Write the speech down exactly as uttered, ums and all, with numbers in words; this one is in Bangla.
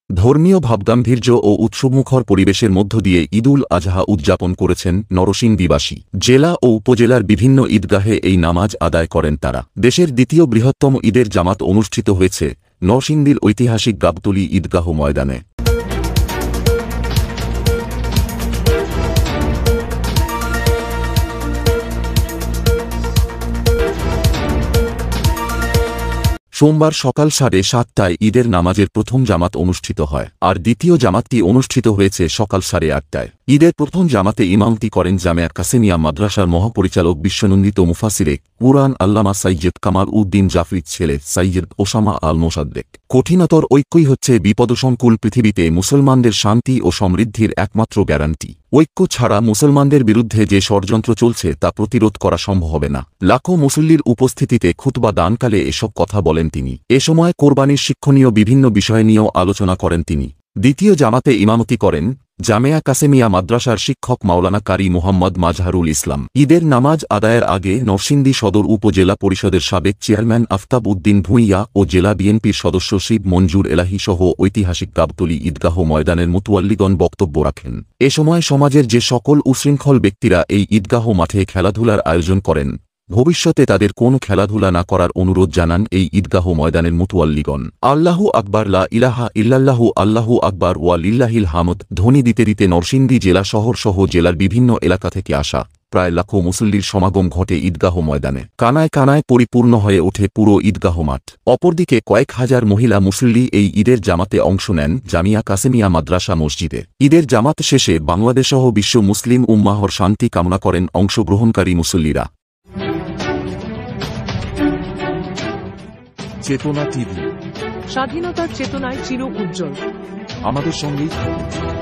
ধর্মীয় ভাবগাম্ভীর্য ও উৎসবমুখর পরিবেশের মধ্য দিয়ে ঈদুল আজহা উদযাপন করেছেন নরসিংদীবাসী। জেলা ও উপজেলার বিভিন্ন ঈদগাহে এই নামাজ আদায় করেন তারা। দেশের দ্বিতীয় বৃহত্তম ঈদের জামাত অনুষ্ঠিত হয়েছে নরসিংদীর ঐতিহাসিক গাবতলী ঈদগাহ ময়দানে। সোমবার সকাল সাড়ে সাতটায় ঈদের নামাজের প্রথম জামাত অনুষ্ঠিত হয়, আর দ্বিতীয় জামাতটি অনুষ্ঠিত হয়েছে সকাল সাড়ে আটটায়। ঈদের প্রথম জামাতে ইমামতি করেন জামেয়া কাসেমিয়া মাদ্রাসার মহাপরিচালক বিশ্বনন্দিত মুফাসিরে কুরআন আল্লামা সাইয়্যিদ কামাল উদ্দিন জাফরির ছেলে সাইয়্যিদ ওসামা আল মোসাদ্দেক। কঠিনতর ঐক্যই হচ্ছে বিপদসংকুল পৃথিবীতে মুসলমানদের শান্তি ও সমৃদ্ধির একমাত্র গ্যারান্টি। ঐক্য ছাড়া মুসলমানদের বিরুদ্ধে যে ষড়যন্ত্র চলছে তা প্রতিরোধ করা সম্ভব হবে না। লাখো মুসল্লির উপস্থিতিতে খুতবা দানকালে এসব কথা বলেন তিনি। এ সময় কোরবানির শিক্ষণীয় বিভিন্ন বিষয় নিয়েও আলোচনা করেন তিনি। দ্বিতীয় জামাতে ইমামতি করেন জামেয়া কাসেমিয়া মাদ্রাসার শিক্ষক মাওলানা কারি মোহাম্মদ মাজহারুল ইসলাম। ঈদের নামাজ আদায়ের আগে নরসিংদী সদর উপজেলা পরিষদের সাবেক চেয়ারম্যান আফতাব উদ্দিন ভূঁইয়া ও জেলা বিএনপির সদস্য শিব মঞ্জুর এলাহী সহ ঐতিহাসিক গাবতলী ঈদগাহ ময়দানের মুতওয়াল্লিগণ বক্তব্য রাখেন। এ সময় সমাজের যে সকল উশৃঙ্খল ব্যক্তিরা এই ঈদগাহ মাঠে খেলাধুলার আয়োজন করেন, ভবিষ্যতে তাদের কোনো খেলাধুলা না করার অনুরোধ জানান এই ঈদগাহ ময়দানের মুতওয়াল্লিগণ। আল্লাহু আকবার, লা ইলাহা ইল্লাল্লাহু, আল্লাহু আকবার ওয়া লিল্লাহিল হামদ ধ্বনি দিতে দিতে নরসিংদী জেলা শহর সহ জেলার বিভিন্ন এলাকা থেকে আসা প্রায় লাখো মুসল্লির সমাগম ঘটে ঈদগাহ ময়দানে। কানায় কানায় পরিপূর্ণ হয়ে ওঠে পুরো ঈদগাহ মাঠ। অপরদিকে কয়েক হাজার মহিলা মুসল্লি এই ঈদের জামাতে অংশ নেন জামিয়া কাসেমিয়া মাদ্রাসা মসজিদে। ঈদের জামাত শেষে বাংলাদেশসহ বিশ্ব মুসলিম উম্মাহর শান্তি কামনা করেন অংশগ্রহণকারী মুসল্লিরা। চেতনা টিভি, স্বাধীনতার চেতনায় চির উজ্জ্বল। আমাদের সঙ্গেই থাকুন।